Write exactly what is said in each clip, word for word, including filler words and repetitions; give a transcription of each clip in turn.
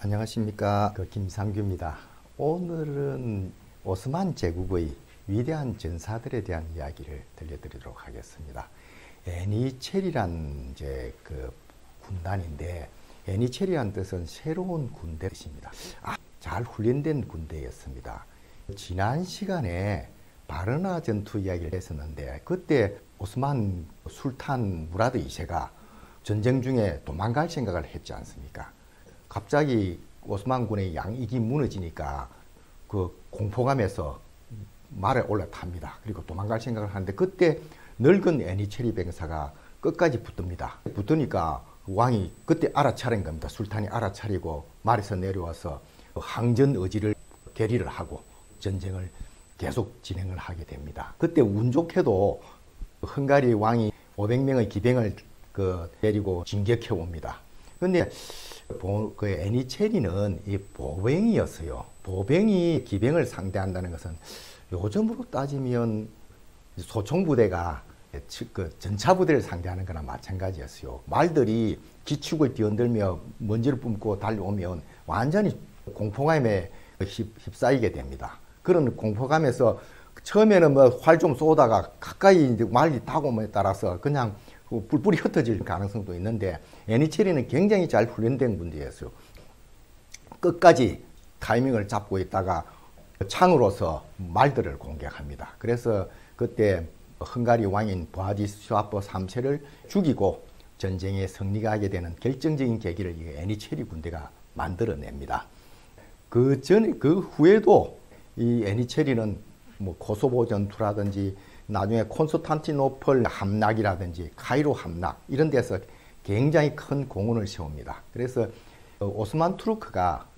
안녕하십니까. 그 김상규입니다. 오늘은 오스만 제국의 위대한 전사들에 대한 이야기를 들려드리도록 하겠습니다. 에니체리란 이제 그 군단인데, 에니체리란 뜻은 새로운 군대 뜻입니다. 아, 잘 훈련된 군대였습니다. 지난 시간에 바르나 전투 이야기를 했었는데, 그때 오스만 술탄 무라드 이 세가 전쟁 중에 도망갈 생각을 했지 않습니까? 갑자기 오스만군의 양익이 무너지니까 그 공포감에서 말에 올라탑니다. 그리고 도망갈 생각을 하는데, 그때 늙은 에니체리 병사가 끝까지 붙습니다. 붙으니까 왕이 그때 알아차린 겁니다. 술탄이 알아차리고 말에서 내려와서 항전 의지를 결의를 하고 전쟁을 계속 진행을 하게 됩니다. 그때 운 좋게도 헝가리 왕이 오백 명의 기병을 그 데리고 진격해 옵니다. 근데 그 에니체리는 이 보병이었어요. 보병이 기병을 상대한다는 것은 요즘으로 따지면 소총부대가 그 전차부대를 상대하는 거나 마찬가지였어요. 말들이 기축을 뛰어들며 먼지를 뿜고 달려오면 완전히 공포감에 휩싸이게 됩니다. 그런 공포감에서 처음에는 뭐 활 좀 쏘다가 가까이 이제 말이 다가옴에 따라서 그냥 뿔뿔이 흩어질 가능성도 있는데, 에니체리는 굉장히 잘 훈련된 군대였어요. 끝까지 타이밍을 잡고 있다가 창으로서 말들을 공격합니다. 그래서 그때 헝가리 왕인 브라티스라파 삼 세를 죽이고 전쟁에 승리가 하게 되는 결정적인 계기를 이 에니체리 군대가 만들어냅니다. 그 전, 그 후에도 이 에니체리는 뭐 코소보 전투라든지 나중에 콘스탄티노플 함락이라든지 카이로 함락 이런 데서 굉장히 큰 공헌을 세웁니다. 그래서 오스만 투르크가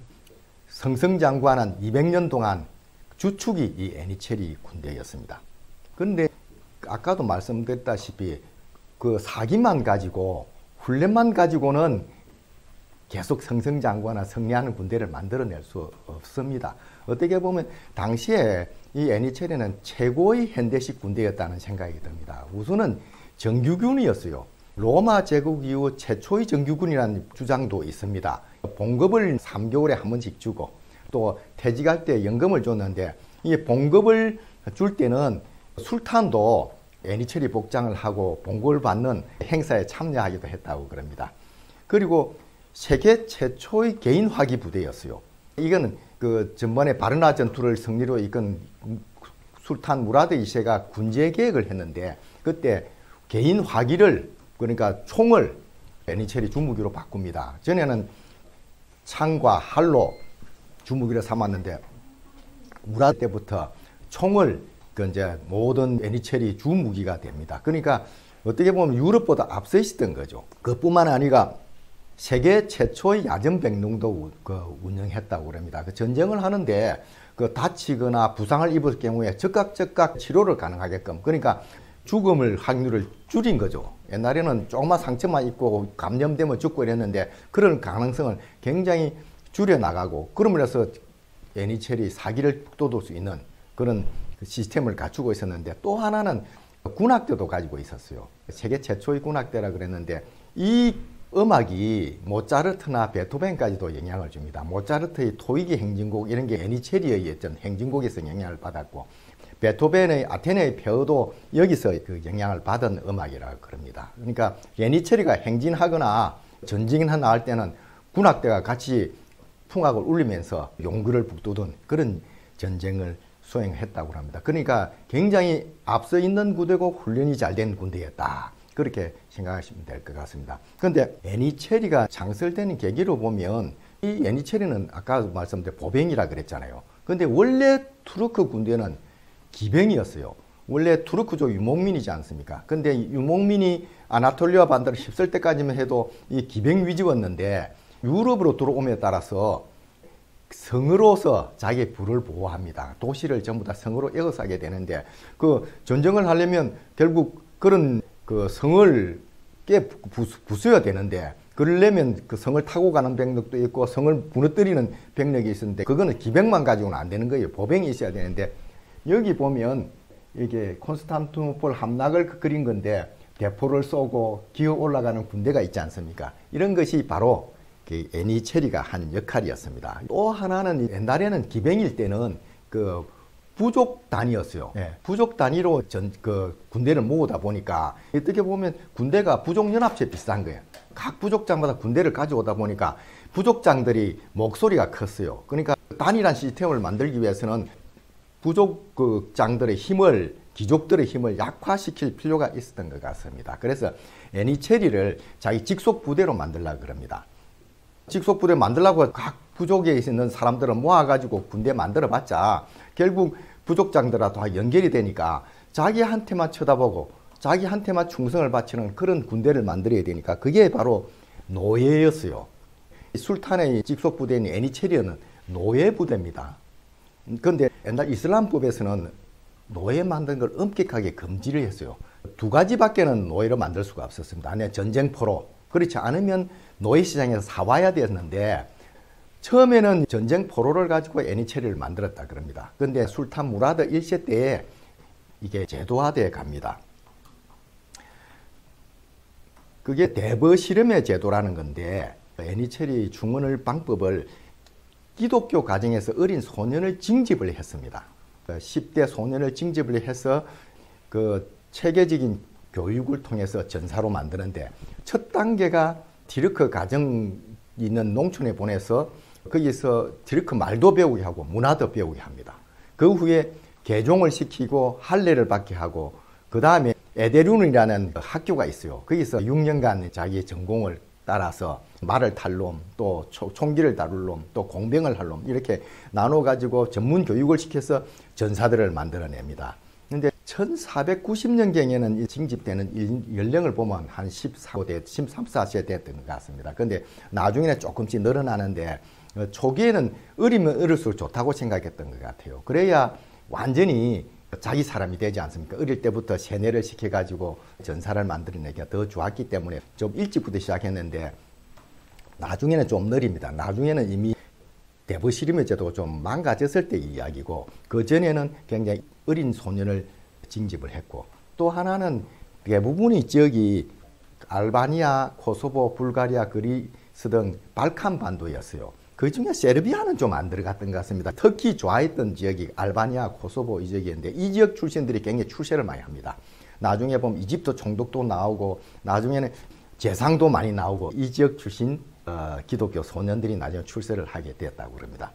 승승장구하는 이백 년 동안 주축이 이 에니체리 군대였습니다. 그런데 아까도 말씀드렸다시피 그 사기만 가지고 훈련만 가지고는 계속 승승장구하나 승리하는 군대를 만들어낼 수 없습니다. 어떻게 보면 당시에 이 에니체리는 최고의 현대식 군대였다는 생각이 듭니다. 우선은 정규군이었어요. 로마 제국 이후 최초의 정규군이라는 주장도 있습니다. 봉급을 삼 개월에 한 번씩 주고 또 퇴직할 때 연금을 줬는데, 이 봉급을 줄 때는 술탄도 에니체리 복장을 하고 봉급을 받는 행사에 참여하기도 했다고 그럽니다. 그리고 세계 최초의 개인 화기 부대였어요. 이거는 그 전번에 바르나 전투를 승리로 이끈 술탄 무라드 이 세가 군제 계획을 했는데, 그때 개인 화기를, 그러니까 총을 에니체리 주무기로 바꿉니다. 전에는 창과 활로 주무기를 삼았는데, 무라드 때부터 총을 그 이제 모든 에니체리 주무기가 됩니다. 그러니까 어떻게 보면 유럽보다 앞서 있었던 거죠. 그뿐만 아니라 세계 최초의 야전병동도 그 운영했다고 그럽니다. 그 전쟁을 하는데 그 다치거나 부상을 입을 경우에 즉각 즉각 치료를 가능하게끔, 그러니까 죽음을 확률을 줄인 거죠. 옛날에는 조그만 상처만 입고 감염되면 죽고 이랬는데 그런 가능성을 굉장히 줄여 나가고, 그러므로 해서 에니체리 사기를 북돋을 수 있는 그런 시스템을 갖추고 있었는데, 또 하나는 군악대도 가지고 있었어요. 세계 최초의 군악대라 그랬는데, 이 음악이 모차르트나 베토벤까지도 영향을 줍니다. 모차르트의 토이기 행진곡 이런 게 에니체리의 어떤 행진곡에서 영향을 받았고, 베토벤의 아테네의 폐허도 여기서 그 영향을 받은 음악이라고 그럽니다. 그러니까 에니체리가 행진하거나 전쟁이나 나갈 때는 군악대가 같이 풍악을 울리면서 용기를 북돋은 그런 전쟁을 수행했다고 합니다. 그러니까 굉장히 앞서 있는 군대고 훈련이 잘 된 군대였다, 그렇게 생각하시면 될 것 같습니다. 그런데 에니체리가 창설되는 계기로 보면, 이 에니체리는 아까 말씀드린 보병이라 그랬잖아요. 그런데 원래 투르크 군대는 기병이었어요. 원래 투르크족 유목민이지 않습니까? 근데 유목민이 아나톨리아 반도를 휩쓸 때까지만 해도 이 기병 위주였는데, 유럽으로 들어옴에 따라서 성으로서 자기의 부를 보호합니다. 도시를 전부 다 성으로 에워싸게 되는데, 그 전쟁을 하려면 결국 그런 그 성을 깨 부숴야 되는데, 그러려면 그 성을 타고 가는 병력도 있고 성을 무너뜨리는 병력이 있었는데, 그거는 기병만 가지고는 안 되는 거예요. 보병이 있어야 되는데, 여기 보면 이게 콘스탄티노플 함락을 그린 건데 대포를 쏘고 기어 올라가는 군대가 있지 않습니까? 이런 것이 바로 그 애니체리가 한 역할이었습니다. 또 하나는 옛날에는 기병일 때는 그 부족 단위였어요. 네. 부족 단위로 전, 그 군대를 모으다 보니까 어떻게 보면 군대가 부족연합체 비슷한 거예요. 각 부족장마다 군대를 가져오다 보니까 부족장들이 목소리가 컸어요. 그러니까 단일한 시스템을 만들기 위해서는 부족장들의 힘을, 귀족들의 힘을 약화시킬 필요가 있었던 것 같습니다. 그래서 애니체리를 자기 직속 부대로 만들려고 그럽니다. 직속 부대 만들려고 각 부족에 있는 사람들을 모아가지고 군대 만들어봤자 결국 부족장들하고 다 연결이 되니까 자기한테만 쳐다보고 자기한테만 충성을 바치는 그런 군대를 만들어야 되니까 그게 바로 노예였어요. 술탄의 직속 부대인 애니체리는 노예 부대입니다. 그런데 옛날 이슬람법에서는 노예 만드는 걸 엄격하게 금지를 했어요. 두 가지밖에는 노예로 만들 수가 없었습니다. 아니, 전쟁포로. 그렇지 않으면 노예 시장에서 사와야 됐는데 처음에는 전쟁 포로를 가지고 애니체리를 만들었다 그럽니다. 그런데 술탄 무라드 일 세 때에 이게 제도화되어 갑니다. 그게 대버시름의 제도라는 건데 애니체리 중원을 방법을 기독교 가정에서 어린 소년을 징집을 했습니다. 십 대 소년을 징집을 해서 그 체계적인 교육을 통해서 전사로 만드는데 첫 단계가 디르크 가정 있는 농촌에 보내서 거기서 디르크 말도 배우게 하고 문화도 배우게 합니다. 그 후에 개종을 시키고 할례를 받게 하고 그 다음에 에데룬이라는 학교가 있어요. 거기서 육 년간 자기의 전공을 따라서 말을 탈 놈, 또 총기를 다룰 놈, 또 공병을 할 놈 이렇게 나눠 가지고 전문 교육을 시켜서 전사들을 만들어냅니다. 근데 천사백구십 년경에는 징집되는 연령을 보면 한 십사 대, 십삼, 십사 세 됐던 것 같습니다. 근데 나중에는 조금씩 늘어나는데 초기에는 어리면 어릴수록 좋다고 생각했던 것 같아요. 그래야 완전히 자기 사람이 되지 않습니까? 어릴 때부터 세뇌를 시켜가지고 전사를 만들어내기가 더 좋았기 때문에 좀 일찍부터 시작했는데 나중에는 좀 느립니다. 나중에는 이미 대버시림의 제도가 좀 망가졌을 때 이야기고 그 전에는 굉장히 어린 소년을 징집을 했고 또 하나는 대부분이 지역이 알바니아, 코소보, 불가리아, 그리스 등 발칸 반도였어요. 그 중에 세르비아는 좀 안 들어갔던 것 같습니다. 특히 좋아했던 지역이 알바니아, 코소보 이 지역이었는데 이 지역 출신들이 굉장히 출세를 많이 합니다. 나중에 보면 이집트 총독도 나오고 나중에는 재상도 많이 나오고 이 지역 출신 어, 기독교 소년들이 나중에 출세를 하게 됐다고 그럽니다.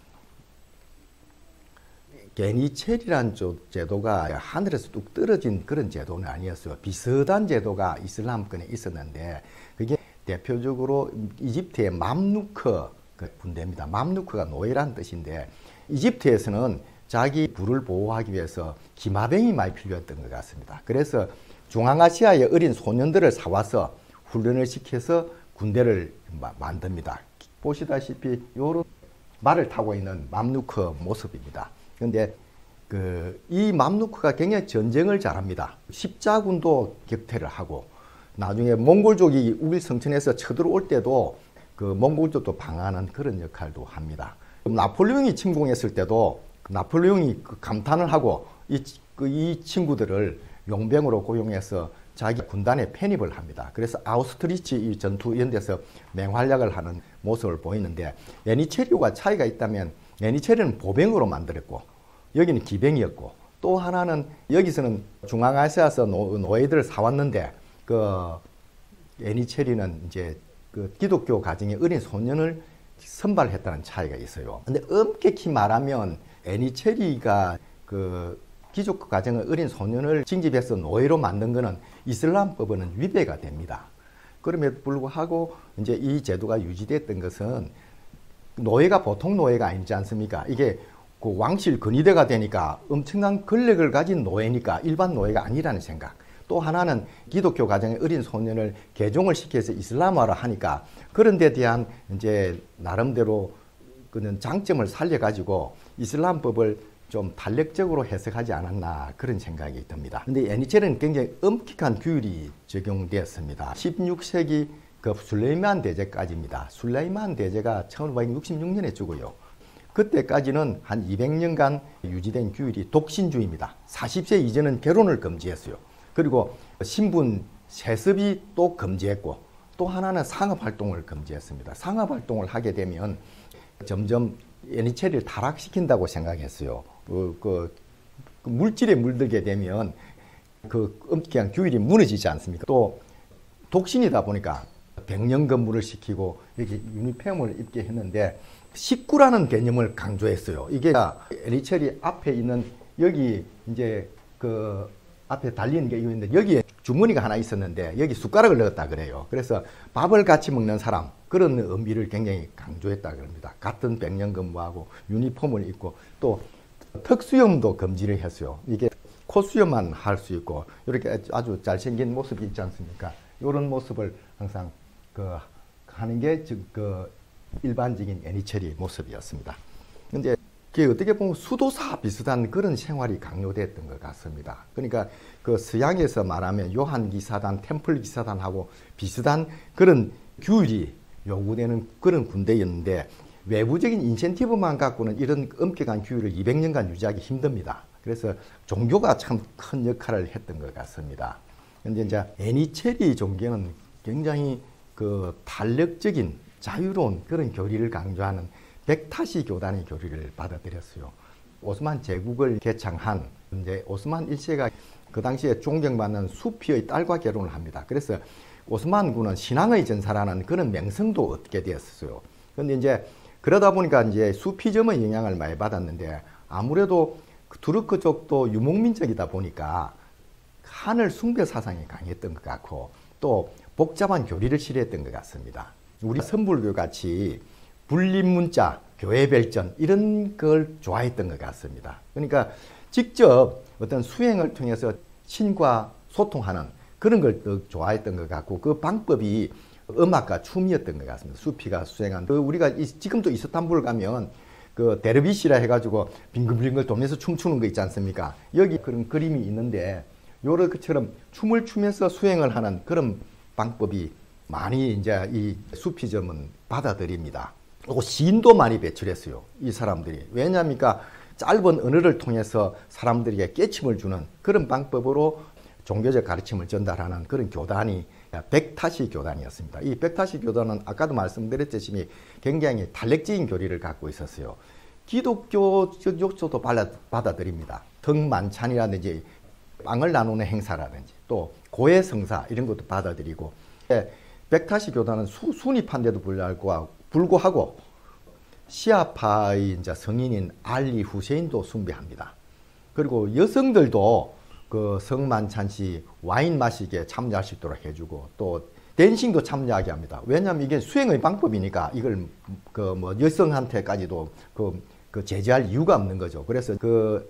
게니첼이란 제도가 하늘에서 뚝 떨어진 그런 제도는 아니었어요. 비슷한 제도가 이슬람권에 있었는데 그게 대표적으로 이집트의 맘루크 그 군대입니다. 맘루크가 노예란 뜻인데 이집트에서는 자기 부를 보호하기 위해서 기마병이 많이 필요했던 것 같습니다. 그래서 중앙아시아의 어린 소년들을 사와서 훈련을 시켜서 군대를 마, 만듭니다. 보시다시피 이런 말을 타고 있는 맘루크 모습입니다. 그런데 그 이 맘루크가 굉장히 전쟁을 잘합니다. 십자군도 격퇴를 하고 나중에 몽골족이 우길 성천에서 쳐들어올 때도 그 몽골족도 방어하는 그런 역할도 합니다. 나폴레옹이 침공했을 때도 나폴레옹이 그 감탄을 하고 이, 그 이 친구들을 용병으로 고용해서 자기 군단에 편입을 합니다. 그래서 아우스트리치 이 전투 이런 데서 맹활약을 하는 모습을 보이는데 애니체리와 차이가 있다면 애니체리는 보병으로 만들었고 여기는 기병이었고 또 하나는 여기서는 중앙아시아에서 노, 노예들을 사왔는데 그 애니체리는 이제 그 기독교 가정의 어린 소년을 선발했다는 차이가 있어요. 근데 엄격히 말하면 애니체리가 그 기독교 가정의 어린 소년을 징집해서 노예로 만든 것은 이슬람법에는 위배가 됩니다. 그럼에도 불구하고 이제 이 제도가 유지됐던 것은 노예가 보통 노예가 아니지 않습니까? 이게 그 왕실 근위대가 되니까 엄청난 권력을 가진 노예니까 일반 노예가 아니라는 생각. 또 하나는 기독교 가정의 어린 소년을 개종을 시켜서 이슬람화를 하니까 그런 데 대한 이제 나름대로 그는 장점을 살려가지고 이슬람법을 좀 탄력적으로 해석하지 않았나 그런 생각이 듭니다. 근데 애니체리는 굉장히 엄격한 규율이 적용되었습니다. 십육 세기 그 술레이만 대제까지입니다. 술레이만 대제가 천오백육십육 년에 죽어요. 그때까지는 한 이백 년간 유지된 규율이 독신주의입니다. 사십 세 이전은 결혼을 금지했어요. 그리고 신분 세습이 또 금지했고 또 하나는 상업활동을 금지했습니다. 상업활동을 하게 되면 점점 애니체리를 타락시킨다고 생각했어요. 그, 그, 그 물질에 물들게 되면 그 엄격한 규율이 무너지지 않습니까? 또 독신이다 보니까 백년 근무를 시키고 이렇게 유니폼을 입게 했는데 식구라는 개념을 강조했어요. 이게 애니체리 앞에 있는 여기 이제 그 앞에 달리는 게 있는데 여기에 주머니가 하나 있었는데 여기 숟가락을 넣었다 그래요. 그래서 밥을 같이 먹는 사람 그런 의미를 굉장히 강조했다 그럽니다. 같은 백년 근무하고 유니폼을 입고 또 턱수염도 금지를 했어요. 이게 콧수염만 할 수 있고 이렇게 아주 잘생긴 모습이 있지 않습니까? 이런 모습을 항상 그 하는 게 그 일반적인 애니체리 모습이었습니다. 근데 그게 어떻게 보면 수도사 비슷한 그런 생활이 강요됐던 것 같습니다. 그러니까 그 서양에서 말하면 요한 기사단, 템플 기사단하고 비슷한 그런 규율이 요구되는 그런 군대였는데 외부적인 인센티브만 갖고는 이런 엄격한 규율을 이백 년간 유지하기 힘듭니다. 그래서 종교가 참 큰 역할을 했던 것 같습니다. 근데 이제 애니체리 종교는 굉장히 그 탄력적인 자유로운 그런 교리를 강조하는 백타시 교단의 교리를 받아들였어요. 오스만 제국을 개창한 이제 오스만 일 세가 그 당시에 존경받는 수피의 딸과 결혼을 합니다. 그래서 오스만군은 신앙의 전사라는 그런 명성도 얻게 되었어요. 그런데 이제 그러다 보니까 이제 수피즘의 영향을 많이 받았는데 아무래도 투르크족도 유목민족이다 보니까 하늘 숭배 사상이 강했던 것 같고 또 복잡한 교리를 싫어했던 것 같습니다. 우리 선불교 같이 불림문자, 교회별전 이런 걸 좋아했던 것 같습니다. 그러니까 직접 어떤 수행을 통해서 신과 소통하는 그런 걸 더 좋아했던 것 같고 그 방법이 음악과 춤이었던 것 같습니다. 수피가 수행한 그 우리가 이, 지금도 이스탄불 가면 그 데르비시라 해가지고 빙글빙글 돌면서 춤추는 거 있지 않습니까? 여기 그런 그림이 있는데 요런 것처럼 춤을 추면서 수행을 하는 그런 방법이 많이 이제 이 수피즘은 받아들입니다. 그리고 시인도 많이 배출했어요. 이 사람들이. 왜냐합니까? 짧은 언어를 통해서 사람들에게 깨침을 주는 그런 방법으로 종교적 가르침을 전달하는 그런 교단이 백타시 교단이었습니다. 이 백타시 교단은 아까도 말씀드렸듯이 굉장히 탄력적인 교리를 갖고 있었어요. 기독교적 요소도 받아들입니다. 덕만찬이라든지 빵을 나누는 행사라든지 또 고해성사 이런 것도 받아들이고 백타시 교단은 수, 순위파인데도 불구하고, 불구하고 시아파의 이제 성인인 알리 후세인도 숭배합니다. 그리고 여성들도 그 성만찬 시 와인 마시기에 참여할 수 있도록 해주고 또 댄싱도 참여하게 합니다. 왜냐하면 이게 수행의 방법이니까 이걸 그 뭐 여성한테까지도 그, 그 제재할 이유가 없는 거죠. 그래서 그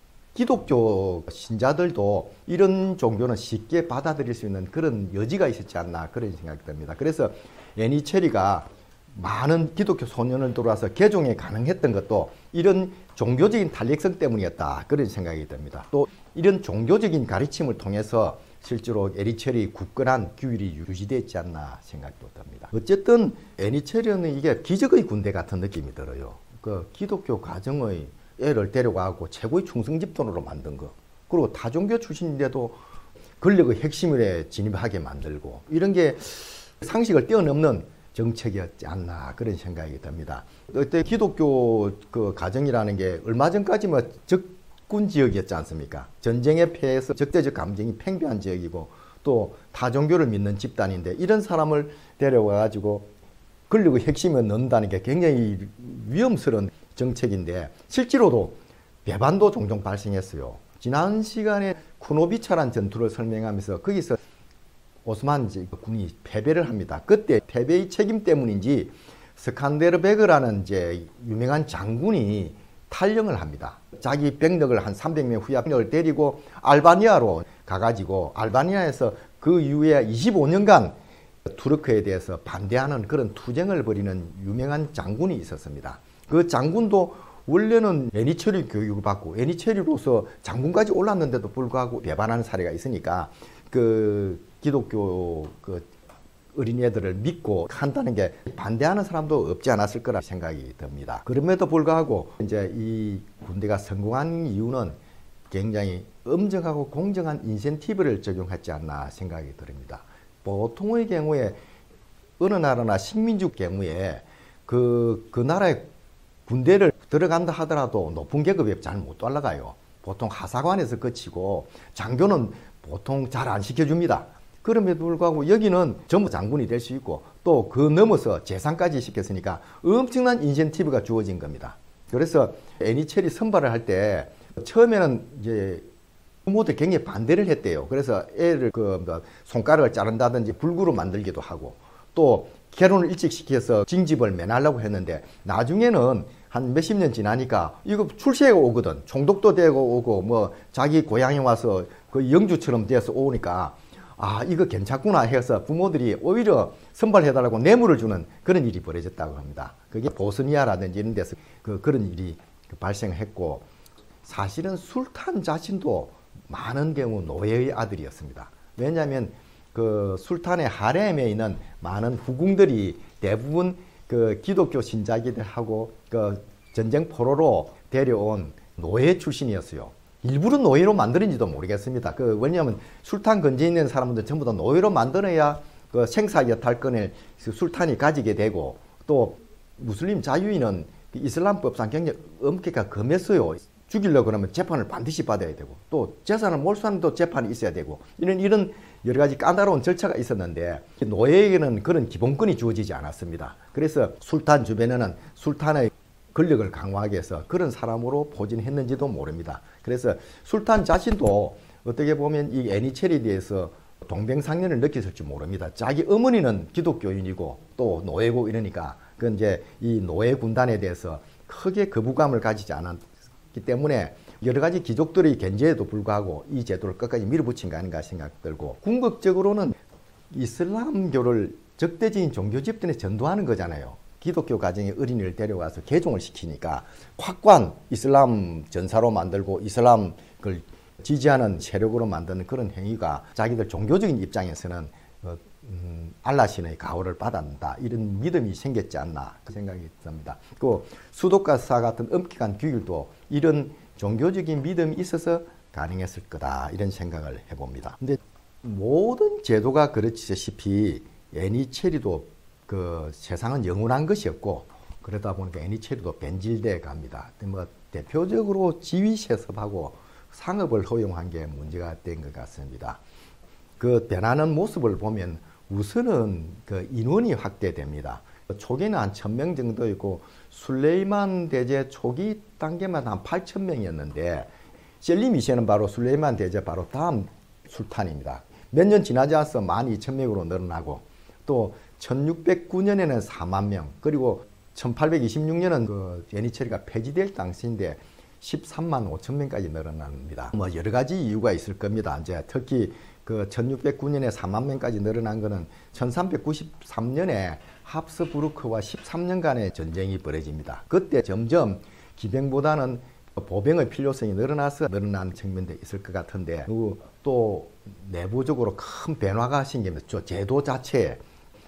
기독교 신자들도 이런 종교는 쉽게 받아들일 수 있는 그런 여지가 있었지 않나 그런 생각이 듭니다. 그래서 애니체리가 많은 기독교 소년을 들어와서 개종에 가능했던 것도 이런 종교적인 탄력성 때문이었다 그런 생각이 듭니다. 또 이런 종교적인 가르침을 통해서 실제로 애니체리 굳건한 규율이 유지되지 않나 생각도 듭니다. 어쨌든 애니체리는 이게 기적의 군대 같은 느낌이 들어요. 그 기독교 가정의 애를 데려가고 최고의 충성 집단으로 만든 거. 그리고 다종교 출신인데도 권력의 핵심에 진입하게 만들고 이런 게 상식을 뛰어넘는 정책이었지 않나 그런 생각이 듭니다. 그때 기독교 그 가정이라는 게 얼마 전까지 뭐 적군 지역이었지 않습니까? 전쟁에 패해서 적대적 감정이 팽배한 지역이고 또 다종교를 믿는 집단인데 이런 사람을 데려와 가지고 권력의 핵심에 넣는다는 게 굉장히 위험스러운 정책인데 실제로도 배반도 종종 발생했어요. 지난 시간에 쿠노비차란 전투를 설명하면서 거기서 오스만 군이 패배를 합니다. 그때 패배의 책임 때문인지 스칸데르베그라는 이제 유명한 장군이 탈영을 합니다. 자기 병력을 한 삼백 명 후약력을 데리고 알바니아로 가가지고 알바니아에서 그 이후에 이십오 년간 투르크에 대해서 반대하는 그런 투쟁을 벌이는 유명한 장군이 있었습니다. 그 장군도 원래는 애니체리 교육을 받고 애니체리로서 장군까지 올랐는데도 불구하고 배반하는 사례가 있으니까 그 기독교 그 어린애들을 믿고 한다는 게 반대하는 사람도 없지 않았을 거라 생각이 듭니다. 그럼에도 불구하고 이제 이 군대가 성공한 이유는 굉장히 엄정하고 공정한 인센티브를 적용했지 않나 생각이 듭니다. 보통의 경우에 어느 나라나 식민지 경우에 그, 그 나라의 군대를 들어간다 하더라도 높은 계급에 잘 못 올라가요. 보통 하사관에서 거치고 장교는 보통 잘 안 시켜줍니다. 그럼에도 불구하고 여기는 전부 장군이 될 수 있고 또 그 넘어서 재상까지 시켰으니까 엄청난 인센티브가 주어진 겁니다. 그래서 애니첼이 선발을 할 때 처음에는 이제 부모들 굉장히 반대를 했대요. 그래서 애를 그 손가락을 자른다든지 불구로 만들기도 하고 또 결혼을 일찍 시켜서 징집을 면하려고 했는데 나중에는 한 몇십 년 지나니까 이거 출세가 오거든. 총독도 되고 오고 뭐 자기 고향에 와서 그 영주처럼 되어서 오니까 아 이거 괜찮구나 해서 부모들이 오히려 선발해달라고 뇌물을 주는 그런 일이 벌어졌다고 합니다. 그게 보스니아라든지 이런 데서 그 그런 일이 발생했고 사실은 술탄 자신도 많은 경우 노예의 아들이었습니다. 왜냐하면 그 술탄의 하렘에 있는 많은 후궁들이 대부분 그 기독교 신자기들하고 그 전쟁 포로로 데려온 노예 출신이었어요. 일부러 노예로 만드는지도 모르겠습니다. 그 왜냐하면 술탄 근처에 있는 사람들 전부 다 노예로 만들어야 그 생사 여탈권을 술탄이 가지게 되고 또 무슬림 자유인은 이슬람법상 굉장히 엄격하게 금했어요. 죽이려고 그러면 재판을 반드시 받아야 되고 또 재산을 몰수하는 또 재판이 있어야 되고 이런 이런 여러 가지 까다로운 절차가 있었는데 노예에게는 그런 기본권이 주어지지 않았습니다. 그래서 술탄 주변에는 술탄의 권력을 강화하기 위해서 그런 사람으로 포진했는지도 모릅니다. 그래서 술탄 자신도 어떻게 보면 이 애니첼에 대해서 동병상련을 느꼈을지 모릅니다. 자기 어머니는 기독교인이고 또 노예고 이러니까 그 이제 이 노예 군단에 대해서 크게 거부감을 가지지 않았기 때문에 여러 가지 귀족들의 견제에도 불구하고 이 제도를 끝까지 밀어붙인 거 아닌가 생각 들고 궁극적으로는 이슬람교를 적대적인 종교 집단에 전도하는 거잖아요. 기독교 가정에 어린이를 데려가서 개종을 시키니까 확고한 이슬람 전사로 만들고 이슬람을 지지하는 세력으로 만드는 그런 행위가 자기들 종교적인 입장에서는 어, 음, 알라신의 가호를 받았다 이런 믿음이 생겼지 않나 생각이 듭니다. 그 수도가사 같은 엄격한 규율도 이런 종교적인 믿음이 있어서 가능했을 거다 이런 생각을 해봅니다. 근데 모든 제도가 그렇듯이 애니체리도 그 세상은 영원한 것이 없고 그러다 보니까 애니체리도 변질돼 갑니다. 뭐 대표적으로 지위세습하고 상업을 허용한 게 문제가 된 것 같습니다. 그 변하는 모습을 보면 우선은 그 인원이 확대됩니다. 초기에는 한 천 명 정도 있고 술레이만 대제 초기 단계만 한 팔천 명이었는데 셀리 미셰는 바로 술레이만 대제 바로 다음 술탄입니다. 몇 년 지나지 않아서 만 이천 명으로 늘어나고 또 천육백구 년에는 사만 명 그리고 천팔백이십육 년은 그 애니체리가 폐지될 당시인데 십삼만 오천 명까지 늘어납니다. 뭐 여러 가지 이유가 있을 겁니다. 이제 특히 그 천육백구 년에 사만 명까지 늘어난 거는 천삼백구십삼 년에 합스부르크와 십삼 년간의 전쟁이 벌어집니다. 그때 점점 기병보다는 보병의 필요성이 늘어나서 늘어난 측면도 있을 것 같은데 또 내부적으로 큰 변화가 생기면서 제도 자체에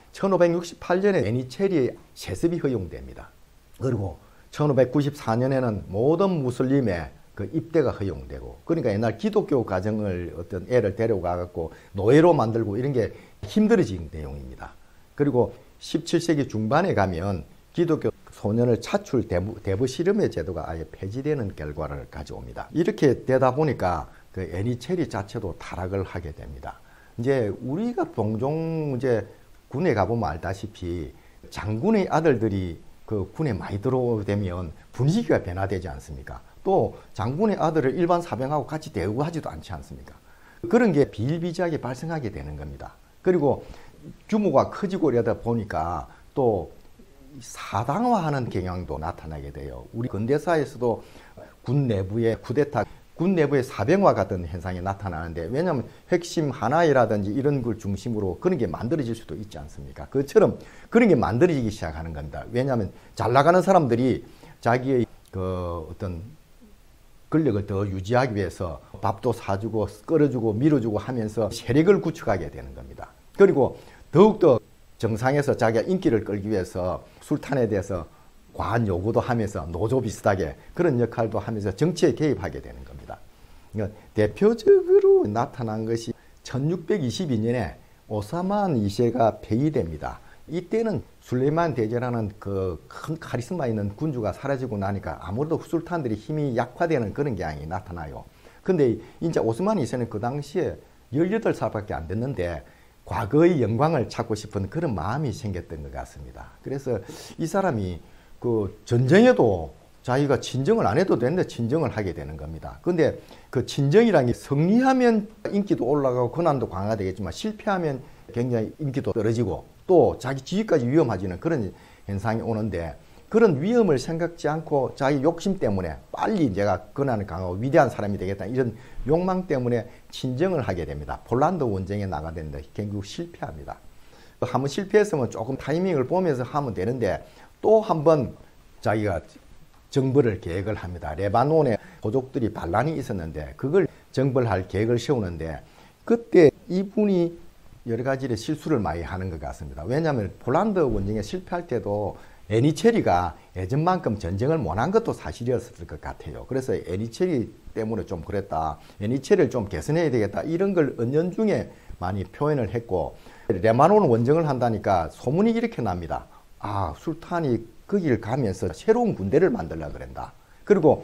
천오백육십팔 년에 애니체리 세습이 허용됩니다. 그리고 천오백구십사 년에는 모든 무슬림의 그 입대가 허용되고 그러니까 옛날 기독교 가정을 어떤 애를 데려가 갖고 노예로 만들고 이런 게 힘들어진 내용입니다. 그리고 십칠 세기 중반에 가면 기독교 소년을 차출 대부, 대부 실험의 제도가 아예 폐지되는 결과를 가져옵니다. 이렇게 되다 보니까 그 애니체리 자체도 타락을 하게 됩니다. 이제 우리가 종종 이제 군에 가보면 알다시피 장군의 아들들이 그 군에 많이 들어오면 분위기가 변화되지 않습니까? 또 장군의 아들을 일반 사병하고 같이 대우하지도 않지 않습니까? 그런 게 비일비재하게 발생하게 되는 겁니다. 그리고 규모가 커지고 이러다 보니까 또 사당화하는 경향도 나타나게 돼요. 우리 근대사에서도 군 내부의 쿠데타, 군 내부의 사병화 같은 현상이 나타나는데 왜냐하면 핵심 하나이라든지 이런 걸 중심으로 그런 게 만들어질 수도 있지 않습니까? 그처럼 그런 게 만들어지기 시작하는 겁니다. 왜냐하면 잘 나가는 사람들이 자기의 그 어떤 권력을 더 유지하기 위해서 밥도 사주고 끌어주고 밀어주고 하면서 세력을 구축하게 되는 겁니다. 그리고 더욱더 정상에서 자기가 인기를 끌기 위해서 술탄에 대해서 과한 요구도 하면서 노조 비슷하게 그런 역할도 하면서 정치에 개입하게 되는 겁니다. 그러니까 대표적으로 나타난 것이 천육백이십이 년에 오스만 이 세가 폐위됩니다. 이때는 술레이만 대제라는 그 큰 카리스마 있는 군주가 사라지고 나니까 아무래도 술탄들이 힘이 약화되는 그런 경향이 나타나요. 근데 이제 오스만 이 세는 그 당시에 열여덟 살밖에 안 됐는데 과거의 영광을 찾고 싶은 그런 마음이 생겼던 것 같습니다. 그래서 이 사람이 그 전쟁에도 자기가 친정을 안 해도 되는데 친정을 하게 되는 겁니다. 근데 그 친정이라는 게 승리하면 인기도 올라가고 권한도 강화되겠지만 실패하면 굉장히 인기도 떨어지고 또 자기 지위까지 위험해지는 그런 현상이 오는데 그런 위험을 생각지 않고 자기 욕심 때문에 빨리 내가 권한을 강하고 위대한 사람이 되겠다 이런 욕망 때문에 친정을 하게 됩니다. 폴란드 원정에 나가야 되는데 결국 실패합니다. 한번 실패했으면 조금 타이밍을 보면서 하면 되는데 또 한번 자기가 정벌을 계획을 합니다. 레바논에 고족들이 반란이 있었는데 그걸 정벌할 계획을 세우는데 그때 이분이 여러 가지의 실수를 많이 하는 것 같습니다. 왜냐하면 폴란드 원정에 실패할 때도 에니체리가 예전만큼 전쟁을 못한 것도 사실이었을 것 같아요. 그래서 에니체리 때문에 좀 그랬다. 에니체리를 좀 개선해야 되겠다. 이런 걸 은연중에 많이 표현을 했고 레바논 원정을 한다니까 소문이 이렇게 납니다. 아, 술탄이 거기를 가면서 새로운 군대를 만들려고 그런다. 그리고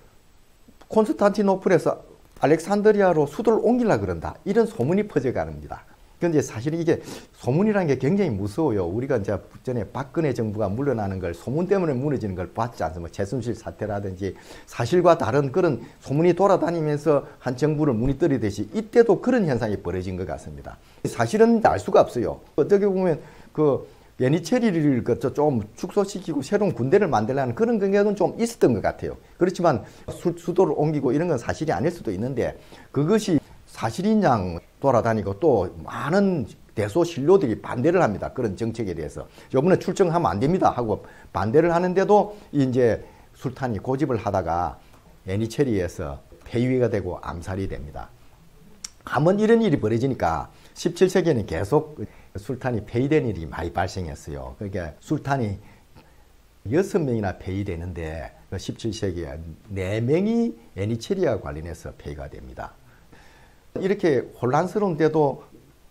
콘스탄티노플에서 알렉산드리아로 수도를 옮기려고 그런다. 이런 소문이 퍼져갑니다. 그런데 사실 이게 소문이라는 게 굉장히 무서워요. 우리가 이제 전에 박근혜 정부가 물러나는 걸 소문 때문에 무너지는 걸 봤지 않습니까? 최순실 사태라든지 사실과 다른 그런 소문이 돌아다니면서 한 정부를 무너뜨리듯이 이때도 그런 현상이 벌어진 것 같습니다. 사실은 알 수가 없어요. 어떻게 보면 그 예니체리를 좀 축소시키고 새로운 군대를 만들려는 그런 경향은 좀 있었던 것 같아요. 그렇지만 수, 수도를 옮기고 이런 건 사실이 아닐 수도 있는데 그것이 사실인 양 돌아다니고 또 많은 대소신료들이 반대를 합니다. 그런 정책에 대해서. 이번에 출정하면 안 됩니다 하고 반대를 하는데도 이제 술탄이 고집을 하다가 예니체리에서 폐위가 되고 암살이 됩니다. 한번 이런 일이 벌어지니까 십칠 세기에는 계속 술탄이 폐위된 일이 많이 발생했어요. 그러니까 술탄이 여섯 명이나 폐위되는데 십칠 세기에 네 명이 예니체리와 관련해서 폐위가 됩니다. 이렇게 혼란스러운데도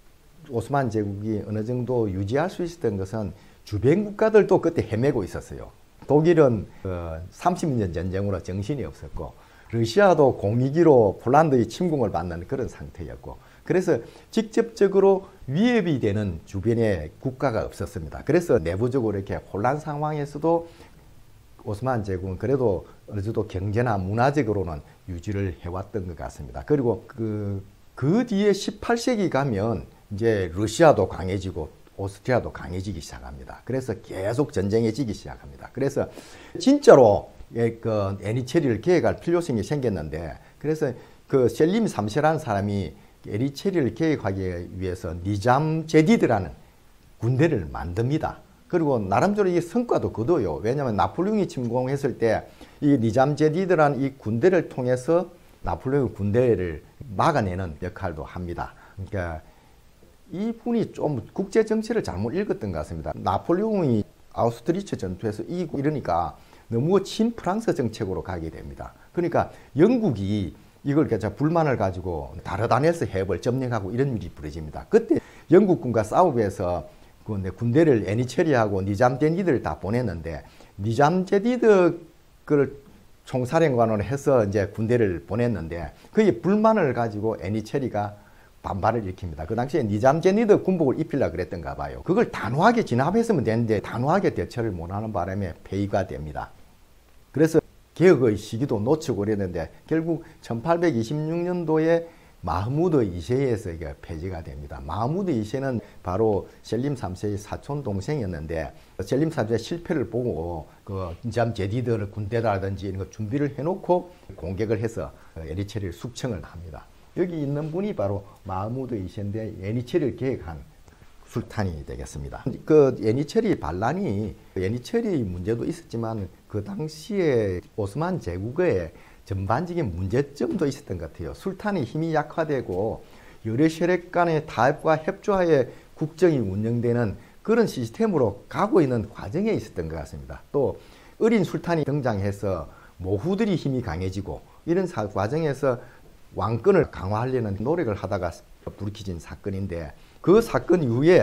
오스만 제국이 어느 정도 유지할 수 있었던 것은 주변 국가들도 그때 헤매고 있었어요. 독일은 삼십 년 전쟁으로 정신이 없었고 러시아도 공위기로 폴란드의 침공을 받는 그런 상태였고 그래서 직접적으로 위협이 되는 주변의 국가가 없었습니다. 그래서 내부적으로 이렇게 혼란 상황에서도 오스만 제국은 그래도 어느 정도 경제나 문화적으로는 유지를 해왔던 것 같습니다. 그리고 그, 그 뒤에 십팔 세기 가면 이제 러시아도 강해지고 오스트리아도 강해지기 시작합니다. 그래서 계속 전쟁해지기 시작합니다. 그래서 진짜로 그 예니체리를 계획할 필요성이 생겼는데 그래서 그 셀림 삼 세라는 사람이 예니체리를 계획하기 위해서 니잠 제디드라는 군대를 만듭니다. 그리고 나름대로 이 성과도 거둬요. 왜냐하면 나폴레옹이 침공했을 때 이 니잠 제디드라는 이 군대를 통해서 나폴레옹 군대를 막아내는 역할도 합니다. 그러니까 이분이 좀 국제 정치를 잘못 읽었던 것 같습니다. 나폴레옹이 아우스트리츠 전투에서 이기고 이러니까 너무 친프랑스 정책으로 가게 됩니다. 그러니까 영국이 이걸 불만을 가지고 다르다네스 해협을 점령하고 이런 일이 벌어집니다. 그때 영국군과 싸우기 위해서 군대를 예니체리하고 니잠 제디드를 다 보냈는데 니잠 제디드 그 총사령관으로 해서 이제 군대를 보냈는데 그게 불만을 가지고 예니체리가 반발을 일으킵니다. 그 당시에 니잠 제디드 군복을 입히려고 그랬던가 봐요. 그걸 단호하게 진압했으면 되는데 단호하게 대처를 못하는 바람에 폐위가 됩니다. 그래서 개혁의 시기도 놓치고 그랬는데 결국 천팔백이십육 년도에 마흐무드 이 세에서 이게 폐지가 됩니다. 마흐무드 이 세는 바로 셀림 삼 세의 사촌 동생이었는데 셀림 삼 세의 실패를 보고 그 니잠 제디드를 군대라든지 이런 거 준비를 해놓고 공격을 해서 예니체리를 숙청을 합니다. 여기 있는 분이 바로 마흐무드 이 세인데 예니체리를 계획한 술탄이 되겠습니다. 그 예니체리 반란이 예니체리 문제도 있었지만 그 당시에 오스만 제국의 전반적인 문제점도 있었던 것 같아요. 술탄이 힘이 약화되고 여러 세력 간의 타협과 협조하에 국정이 운영되는 그런 시스템으로 가고 있는 과정에 있었던 것 같습니다. 또 어린 술탄이 등장해서 모후들이 힘이 강해지고 이런 사, 과정에서 왕권을 강화하려는 노력을 하다가 불키진 사건인데 그 사건 이후에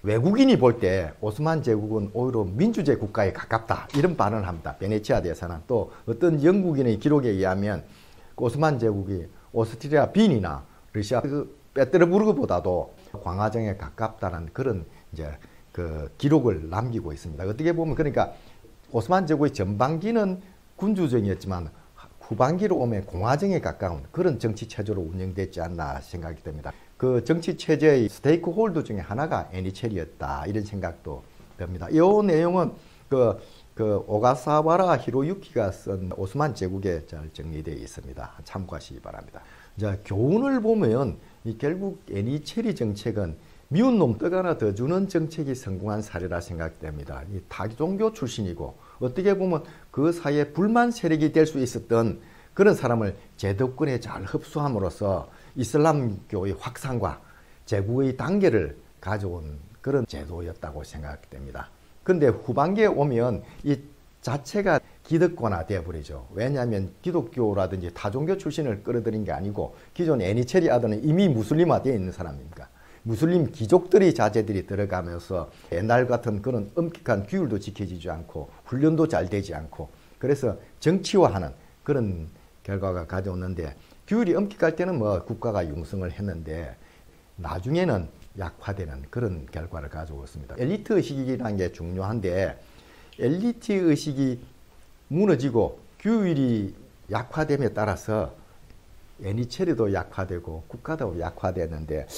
외국인이 볼 때 오스만 제국은 오히려 민주주의 국가에 가깝다 이런 발언을 합니다. 베네치아 대사는. 또 어떤 영국인의 기록에 의하면 오스만 제국이 오스트리아 빈이나 러시아 그 페테르부르크보다도 광화정에 가깝다는 그런 이제 그 기록을 남기고 있습니다. 어떻게 보면 그러니까 오스만 제국의 전반기는 군주정이었지만 후반기로 오면 공화정에 가까운 그런 정치 체제로 운영됐지 않나 생각이 됩니다. 그 정치 체제의 스테이크 홀더 중에 하나가 애니체리였다 이런 생각도 듭니다. 이 내용은 그, 그 오가사와라 히로유키가 쓴 오스만 제국에 잘 정리되어 있습니다. 참고하시기 바랍니다. 자, 교훈을 보면 이 결국 애니체리 정책은 미운 놈 떡 하나 더 주는 정책이 성공한 사례라 생각됩니다. 이 타종교 출신이고 어떻게 보면 그 사이에 불만 세력이 될 수 있었던 그런 사람을 제도권에 잘 흡수함으로써 이슬람교의 확산과 제국의 단계를 가져온 그런 제도였다고 생각됩니다. 그런데 후반기에 오면 이 자체가 기득권화 되어버리죠. 왜냐하면 기독교라든지 타종교 출신을 끌어들인 게 아니고 기존 애니체리 아들은 이미 무슬림화 되어 있는 사람입니다. 무슬림 귀족들이 자제들이 들어가면서 옛날 같은 그런 엄격한 규율도 지켜지지 않고 훈련도 잘 되지 않고 그래서 정치화하는 그런 결과가 가져오는데 규율이 엄격할 때는 뭐 국가가 융성을 했는데 나중에는 약화되는 그런 결과를 가져왔습니다. 엘리트 의식이라는 게 중요한데 엘리트 의식이 무너지고 규율이 약화됨에 따라서 애니체리도 약화되고 국가도 약화되는데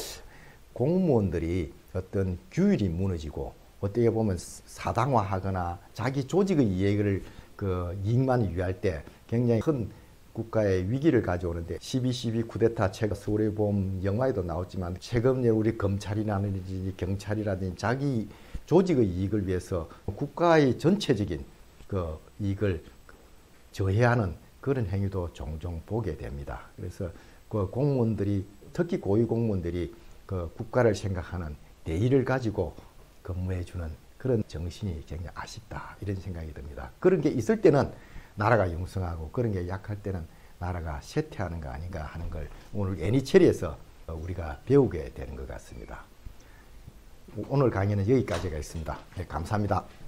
공무원들이 어떤 규율이 무너지고 어떻게 보면 사당화하거나 자기 조직의 이익을 그 이익만 위할 때 굉장히 큰 국가의 위기를 가져오는데 십이 십이 쿠데타 최근 서울의 봄 영화에도 나왔지만 최근 우리 검찰이라든지 경찰이라든지 자기 조직의 이익을 위해서 국가의 전체적인 그 이익을 저해하는 그런 행위도 종종 보게 됩니다. 그래서 그 공무원들이 특히 고위 공무원들이 그 국가를 생각하는 대의를 가지고 근무해주는 그런 정신이 굉장히 아쉽다 이런 생각이 듭니다. 그런 게 있을 때는 나라가 융성하고 그런 게 약할 때는 나라가 쇠퇴하는 거 아닌가 하는 걸 오늘 애니체리에서 우리가 배우게 되는 것 같습니다. 오늘 강의는 여기까지가 있습니다. 네, 감사합니다.